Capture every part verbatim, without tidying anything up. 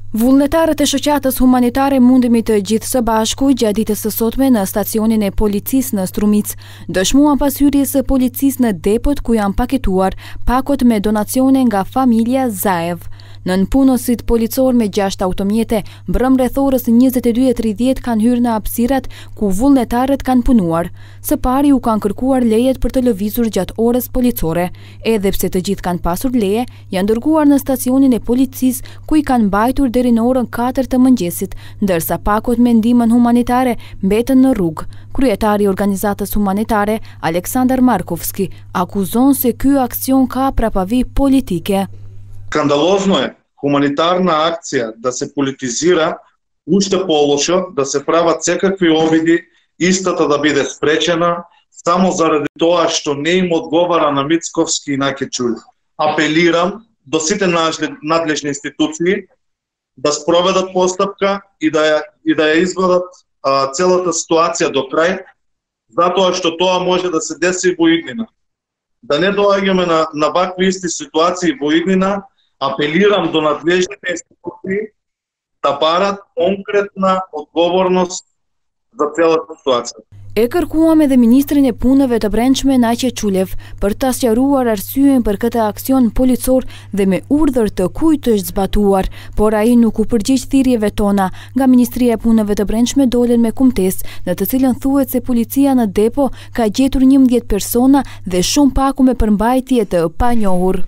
Vullnetarët e shoqatës humanitare mundemi të gjithë së bashku gjatë ditës së sotme në stacionin e policisë në Strumic. Dëshmuan pas hyrjes së policisë në depot ku janë paketuar pakot me donacione nga familja Zaev. Nën punësit policor me gjashtë automjete, mbrëm rreth orës njëzet e dy e tridhjetë kanë hyrë në hapësirat ku vullnetarët kanë punuar. Së pari u kanë kërkuar lejet për të lëvizur gjatë orës policore. Edhe pse të gjithë kanë pasur leje, janë dërguar në stacionin e policisë ku i kanë mbajtur deri në orën katër të mëngjesit, ndërsa pakot me ndihmën humanitare mbetën në rrugë. Kryetari i organizatës humanitare, Aleksandar Markovski, akuzon se ky aksion ka prapavi politike. Скандалозно е хуманитарна акција да се политизира уште полошо, да се прават секакви обиди истата да биде спречена само заради тоа што не им одговара на Мицковски и на Кечулев. Апелирам до сите надлежни институции да спроведат постапка и да ја, и да ја извадат а, целата ситуација до крај, затоа што тоа може да се деси во иднина. Да не доаѓаме на, на вакви исти ситуации во иднина. Апелирам до надлежните институции да барат конкретна одговорност за целата ситуација. E kërkuam edhe ministrin e punëve të brendshme Naqe Qulev për ta sqaruar arsyeën për këtë aksion policor dhe me urdhër të kujt është zbatuar, por ai nuk u përgjigj thirrjeve tona. Nga Ministria e Punëve të Brendshme dolen me kumtesë, në të cilën thuhet se policia në depo ka gjetur njëmbëdhjetë persona dhe shumë paku me përmbajtje të panjohur.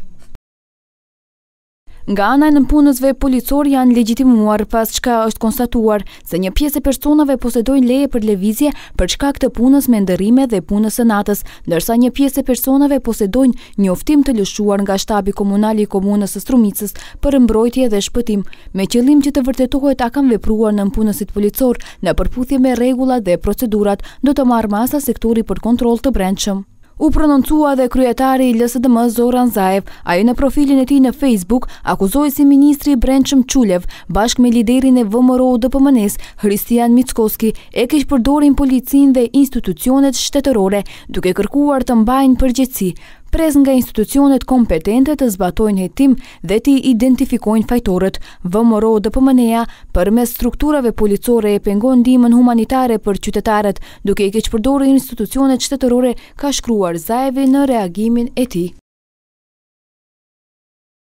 Nga ana e nënpunësve policor janë legjitimuar pas çka është konstatuar se një pjesë e personave posedojnë leje për lëvizje për shkak të punës me ndërrime dhe punës së natës, ndërsa një pjesë e personave posedojnë njoftim të lëshuar nga shtabi komunal i komunës së Strumicës për mbrojtje dhe shpëtim, me qëllim që të vërtetohet a kanë vepruar nënpunësit policor në përputhje me rregullat dhe procedurat, do të marrë masa sektori për kontroll të brendshëm. U prononcua dhe kryetari i L S D M Zoran Zaev. Ai në profilin e tij në Facebook akuzoi si ministri i brendshëm Qulev bashkë me liderin e V M R O D P M N-s Hristijan Mickoski e keq përdorin policinë dhe institucionet shtetërore duke kërkuar të mbajnë përgjegjësi. Pres nga institucionet kompetente të zbatojnë hetim dhe të identifikojnë fajtorët. V M R O D P M N-ja përmes strukturave policore e pengon ndihmën humanitare për qytetarët, duke i keq përdorur institucionet shtetërore, ka shkruar Zaevi në reagimin e tij.